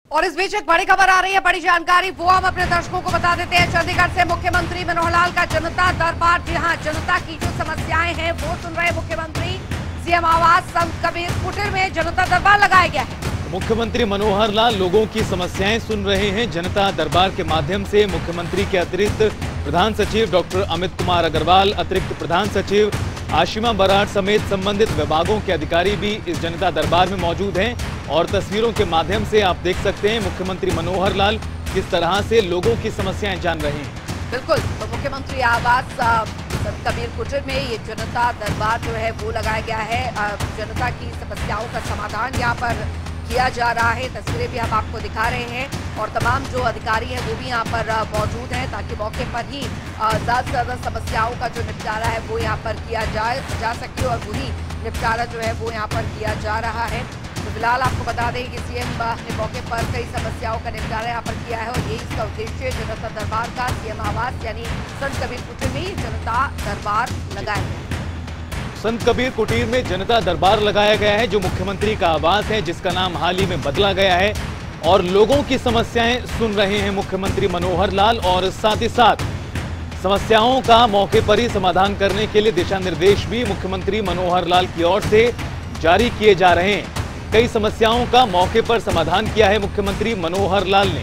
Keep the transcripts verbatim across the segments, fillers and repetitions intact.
और इस बीच एक बड़ी खबर आ रही है, बड़ी जानकारी वो हम अपने दर्शकों को बता देते हैं। चंडीगढ़ से मुख्यमंत्री मनोहर लाल का जनता दरबार, जी हां, जनता की जो समस्याएं हैं वो सुन रहे मुख्यमंत्री। सीएम आवास संत कबीर कुटीर में जनता दरबार लगाया गया है। मुख्यमंत्री मनोहर लाल लोगों की समस्याएं सुन रहे हैं। जनता दरबार के माध्यम से मुख्यमंत्री के अतिरिक्त प्रधान सचिव डॉक्टर अमित कुमार अग्रवाल, अतिरिक्त प्रधान सचिव आशिमा बराड़ समेत संबंधित विभागों के अधिकारी भी इस जनता दरबार में मौजूद हैं। और तस्वीरों के माध्यम से आप देख सकते हैं मुख्यमंत्री मनोहर लाल किस तरह से लोगों की समस्याएं जान रहे हैं। बिल्कुल, तो मुख्यमंत्री आवास संत कबीर कुटीर में ये जनता दरबार जो है वो लगाया गया है। जनता की समस्याओं का समाधान यहाँ पर किया जा रहा है। तस्वीरें भी हम आपको दिखा रहे हैं और तमाम जो अधिकारी हैं वो भी यहाँ पर मौजूद हैं ताकि मौके पर ही ज़्यादा से ज़्यादा समस्याओं का जो निपटारा है वो यहाँ पर किया जाए जा सके और वही निपटारा जो है वो यहाँ पर किया जा रहा है। तो फिलहाल आपको बता दें कि सीएम ने मौके पर कई समस्याओं का निपटारा यहाँ पर किया है और यही इसका उद्देश्य जनता दरबार का सीएम आवास यानी संत कबीर कुटीर में जनता दरबार लगाया गया है। संत कबीर कुटीर में जनता दरबार लगाया गया है जो मुख्यमंत्री का आवास है, जिसका नाम हाल ही में बदला गया है। और लोगों की समस्याएं सुन रहे हैं मुख्यमंत्री मनोहर लाल और साथ ही साथ समस्याओं का मौके पर ही समाधान करने के लिए दिशा निर्देश भी मुख्यमंत्री मनोहर लाल की ओर से जारी किए जा रहे हैं। कई समस्याओं का मौके पर समाधान किया है मुख्यमंत्री मनोहर लाल ने।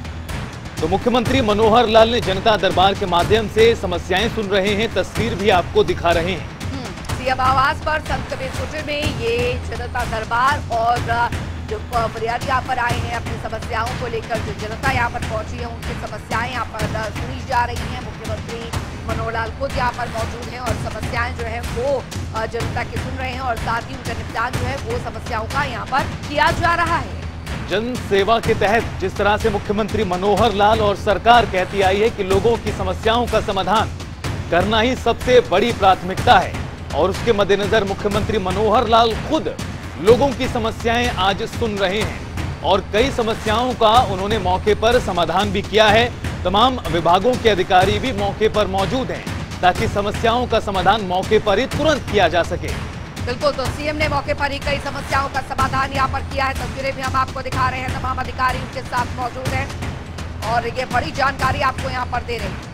तो मुख्यमंत्री मनोहर लाल ने जनता दरबार के माध्यम से समस्याएं सुन रहे हैं, तस्वीर भी आपको दिखा रहे हैं। सीएम आवास पर संत कबीर कुटीर में ये जनता दरबार और जो फरियादी यहाँ पर आए हैं अपनी समस्याओं को लेकर, जो जनता यहाँ पर पहुंची है उनकी समस्याएं यहाँ पर सुनी जा रही हैं। मुख्यमंत्री मनोहर लाल खुद यहाँ पर मौजूद हैं और समस्याएं जो है वो जनता की सुन रहे हैं और साथ ही उनका निपटान जो है वो समस्याओं का यहाँ पर किया जा रहा है। जन सेवा के तहत जिस तरह से मुख्यमंत्री मनोहर लाल और सरकार कहती आई है कि लोगों की समस्याओं का समाधान करना ही सबसे बड़ी प्राथमिकता है, और उसके मद्देनजर मुख्यमंत्री मनोहर लाल खुद लोगों की समस्याएं आज सुन रहे हैं और कई समस्याओं का उन्होंने मौके पर समाधान भी किया है। तमाम विभागों के अधिकारी भी मौके पर मौजूद हैं ताकि समस्याओं का समाधान मौके पर ही तुरंत किया जा सके। बिल्कुल, तो सीएम ने मौके पर ही कई समस्याओं का समाधान यहाँ पर किया है। तस्वीरें भी हम आपको दिखा रहे हैं, तमाम अधिकारी उनके साथ मौजूद हैं और ये बड़ी जानकारी आपको यहाँ पर दे रहे हैं।